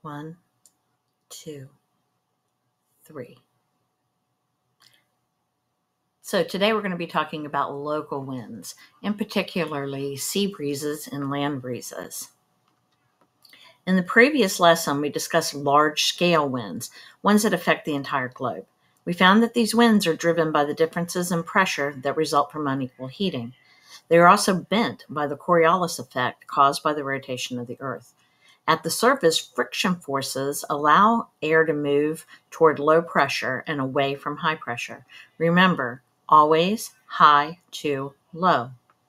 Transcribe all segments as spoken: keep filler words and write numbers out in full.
One, two, three. So today we're going to be talking about local winds, and particularly sea breezes and land breezes. In the previous lesson, we discussed large-scale winds, ones that affect the entire globe. We found that these winds are driven by the differences in pressure that result from unequal heating. They are also bent by the Coriolis effect caused by the rotation of the Earth. At the surface, friction forces allow air to move toward low pressure and away from high pressure. Remember, always high to low.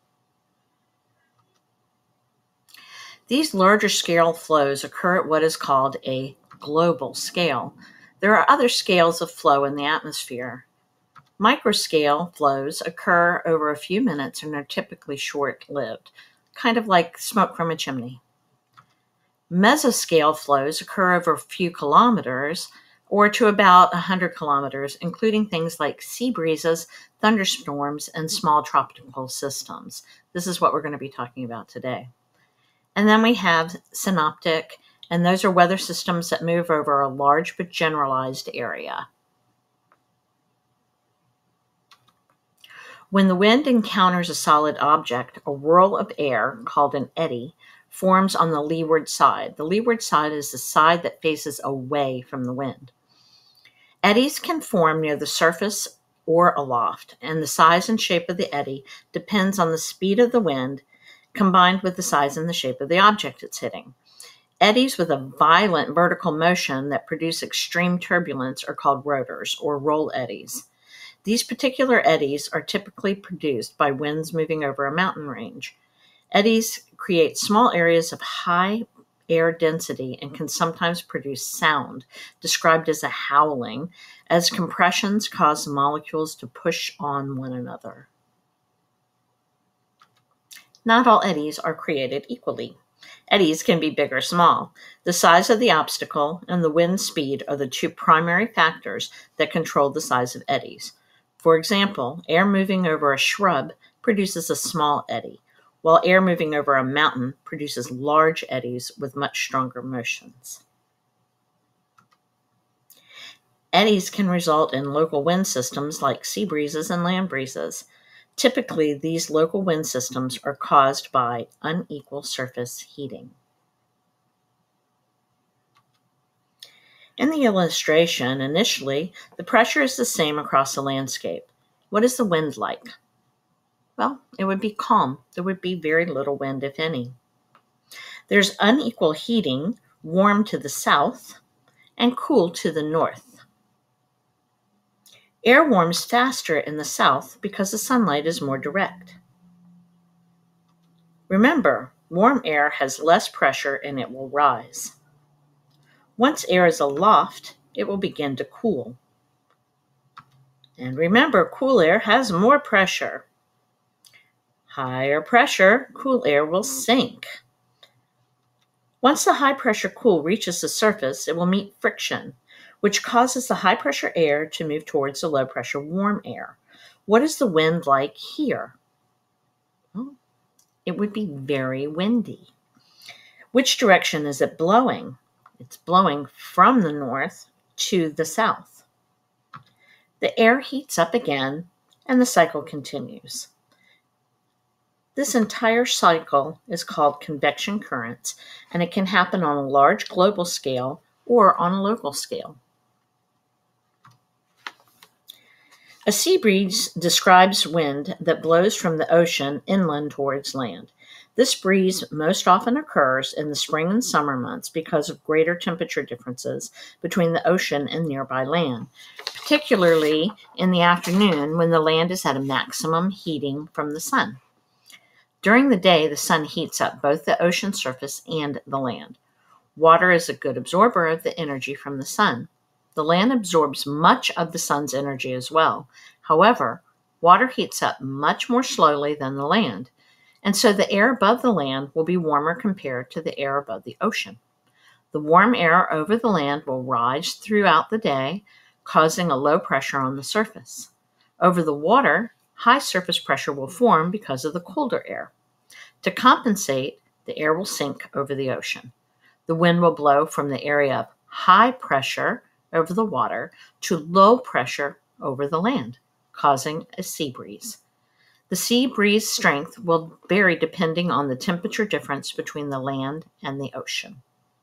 These larger scale flows occur at what is called a global scale. There are other scales of flow in the atmosphere. Microscale flows occur over a few minutes and are typically short-lived, kind of like smoke from a chimney. Mesoscale flows occur over a few kilometers or to about one hundred kilometers, including things like sea breezes, thunderstorms, and small tropical systems. This is what we're going to be talking about today. And then we have synoptic, and those are weather systems that move over a large but generalized area. When the wind encounters a solid object, a whirl of air, called an eddy, forms on the leeward side. The leeward side is the side that faces away from the wind. Eddies can form near the surface or aloft, and the size and shape of the eddy depends on the speed of the wind combined with the size and the shape of the object it's hitting. Eddies with a violent vertical motion that produce extreme turbulence are called rotors or roll eddies. These particular eddies are typically produced by winds moving over a mountain range. Eddies create small areas of high air density and can sometimes produce sound, described as a howling, as compressions cause molecules to push on one another. Not all eddies are created equally. Eddies can be big or small. The size of the obstacle and the wind speed are the two primary factors that control the size of eddies. For example, air moving over a shrub produces a small eddy, while air moving over a mountain produces large eddies with much stronger motions. Eddies can result in local wind systems like sea breezes and land breezes. Typically, these local wind systems are caused by unequal surface heating. In the illustration, initially, the pressure is the same across the landscape. What is the wind like? Well, it would be calm. There would be very little wind, if any. There's unequal heating, warm to the south and cool to the north. Air warms faster in the south because the sunlight is more direct. Remember, warm air has less pressure and it will rise. Once air is aloft, it will begin to cool. And remember, cool air has more pressure. Higher pressure, cool air will sink. Once the high-pressure cool reaches the surface, it will meet friction, which causes the high-pressure air to move towards the low-pressure warm air. What is the wind like here? Well, it would be very windy. Which direction is it blowing? It's blowing from the north to the south. The air heats up again, and the cycle continues. This entire cycle is called convection currents, and it can happen on a large global scale or on a local scale. A sea breeze describes wind that blows from the ocean inland towards land. This breeze most often occurs in the spring and summer months because of greater temperature differences between the ocean and nearby land, particularly in the afternoon when the land is at a maximum heating from the sun. During the day, the sun heats up both the ocean surface and the land. Water is a good absorber of the energy from the sun. The land absorbs much of the sun's energy as well. However, water heats up much more slowly than the land, and so the air above the land will be warmer compared to the air above the ocean. The warm air over the land will rise throughout the day, causing a low pressure on the surface. Over the water, high surface pressure will form because of the colder air. To compensate, the air will sink over the ocean. The wind will blow from the area of high pressure over the water to low pressure over the land, causing a sea breeze. The sea breeze strength will vary depending on the temperature difference between the land and the ocean.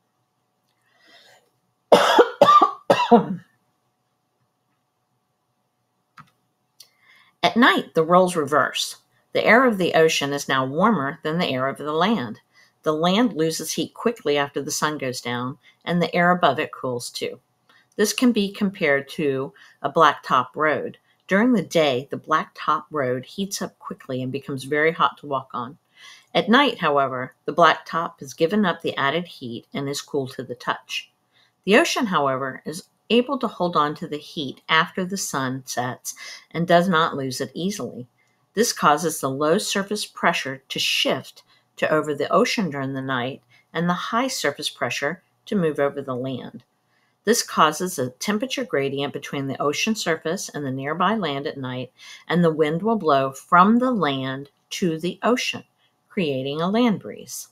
At night, the roles reverse. The air of the ocean is now warmer than the air of the land. The land loses heat quickly after the sun goes down, and the air above it cools too. This can be compared to a blacktop road. During the day, the blacktop road heats up quickly and becomes very hot to walk on. At night, however, the blacktop has given up the added heat and is cool to the touch. The ocean, however, is able to hold on to the heat after the sun sets and does not lose it easily. This causes the low surface pressure to shift to over the ocean during the night and the high surface pressure to move over the land. This causes a temperature gradient between the ocean surface and the nearby land at night, and the wind will blow from the land to the ocean, creating a land breeze.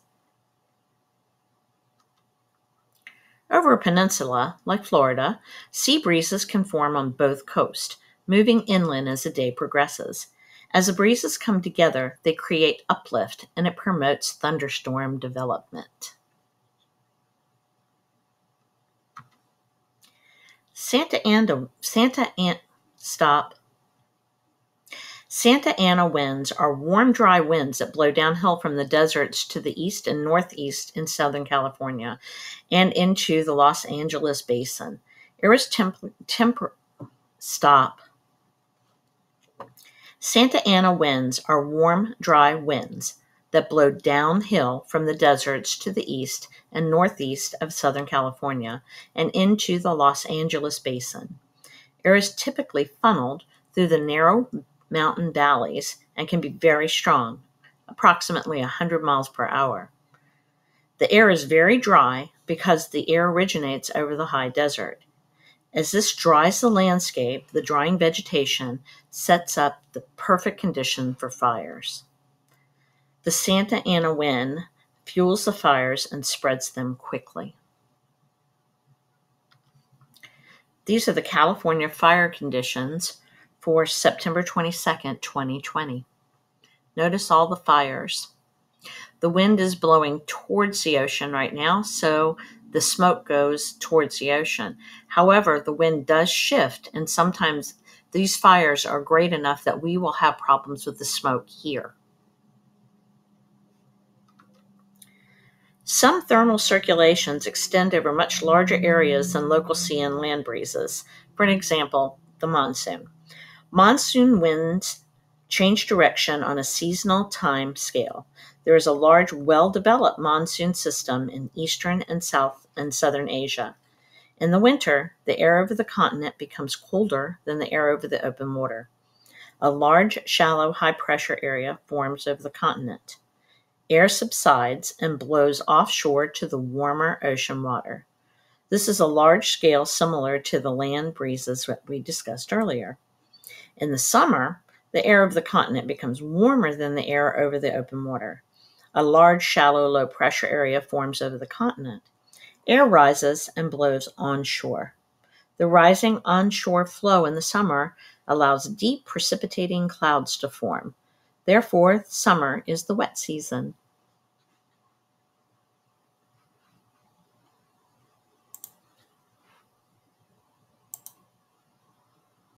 Over a peninsula, like Florida, sea breezes can form on both coasts, moving inland as the day progresses. As the breezes come together, they create uplift, and it promotes thunderstorm development. Santa Ana, Santa Ana, stop. Santa Ana winds are warm, dry winds that blow downhill from the deserts to the east and northeast in Southern California and into the Los Angeles basin. Area's temp- temper- stop. Santa Ana winds are warm, dry winds that blow downhill from the deserts to the east and northeast of Southern California and into the Los Angeles basin. Air is typically funneled through the narrow mountain valleys and can be very strong, approximately one hundred miles per hour. The air is very dry because the air originates over the high desert. As this dries the landscape, the drying vegetation sets up the perfect condition for fires. The Santa Ana wind fuels the fires and spreads them quickly. These are the California fire conditions for September twenty-second, twenty twenty. Notice all the fires. The wind is blowing towards the ocean right now, so the smoke goes towards the ocean. However, the wind does shift, and sometimes these fires are great enough that we will have problems with the smoke here. Some thermal circulations extend over much larger areas than local sea and land breezes. For an example, the monsoon. Monsoon winds change direction on a seasonal time scale. There is a large, well-developed monsoon system in eastern and south and southern Asia. In the winter, the air over the continent becomes colder than the air over the open water. A large, shallow, high-pressure area forms over the continent. Air subsides and blows offshore to the warmer ocean water. This is a large scale similar to the land breezes that we discussed earlier. In the summer, the air of the continent becomes warmer than the air over the open water. A large, shallow, low-pressure area forms over the continent. Air rises and blows onshore. The rising onshore flow in the summer allows deep precipitating clouds to form. Therefore, summer is the wet season.